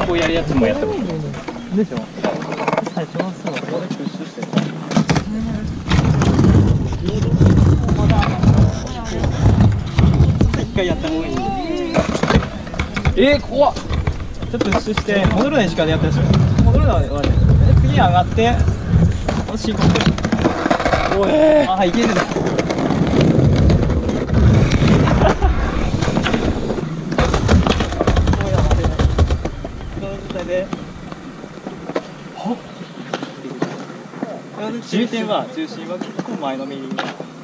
こうやるやつもやったことないでしょ。最初はそう、ここでプッシュしてた。一回やった方がいい。怖っ。ちょっとプッシュして戻るねしかでやったでしょ。戻るのはね。次上がって。おし、ここ。おい。あ、いけるね。中心は結構前のめりに。もう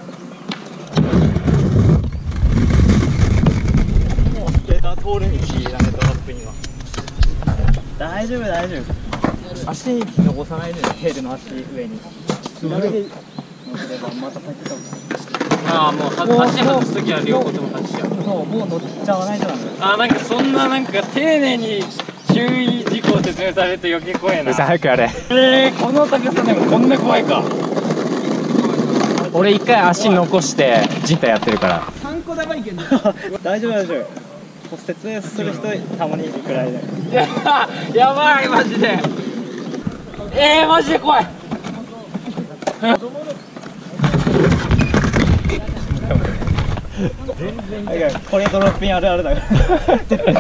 スケーター通る道だね、ドラップには。大丈夫大丈夫。足残さないでね、テールの足上に。左で乗せればまた先と。 ああ、もう外すときは両方とも外しちゃう。 そう、もう乗っちゃわないとなんだよ。 ああ、なんかそんななんか丁寧に注意事項説明されると余計怖いな。 早くやれ。 この高さでもこんな怖いか。 俺一回足残して人体やってるから。 3個だばいけんの。大丈夫大丈夫。骨折する人たまにいるくらいで。 やばいマジで。マジで怖い。 これドロッピンあるあるだから。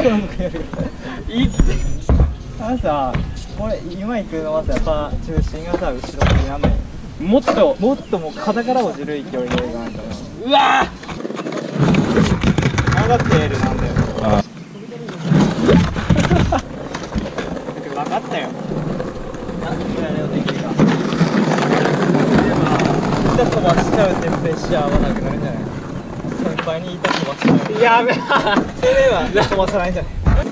あのさ、これ今行くのはさ、やっぱ中心がさ後ろになんだよ。もっともう肩から落ちる勢いでいかないと。 うわ上がってるなんだよ。 あ分かったよ。何ぐらいのできるか。板飛ばしちゃうってプレッシャーはなくなるんじゃない？先輩に板飛ばしちゃう。 やべえ。 てめえは飛ばさないんじゃない？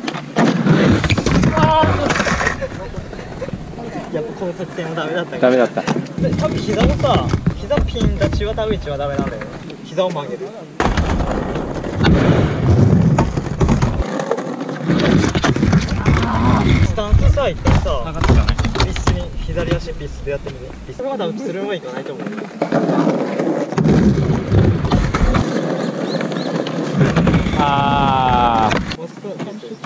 やっぱこの作戦はダメだった。 ダメだった。 多分膝のさ、膝ピン立ちは多分一番ダメなんだよね。膝を曲げる。スタンスさ、一回さ、ピスに左足ピスでやってみて。ピスは多分つるんはいかないと思うよ。 ああ。 もうそうピス。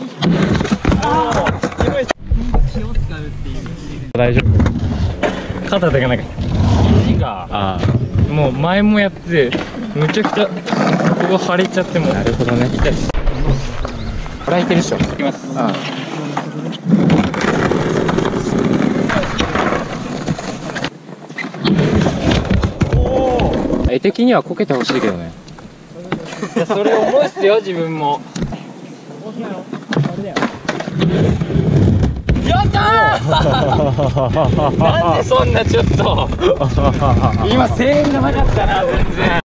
気を使うっていう。 大丈夫。 肩だけなんか肘があもう前もやってむちゃくちゃここ腫れちゃってもあ。なるほどね。 痛いです。 これはいけるでしょ。 いきます。 ああ。絵的にはこけてほしいけどね。 いやそれ思うっすよ自分も。やったーなんでそんなちょっと今声援がなかったな全然。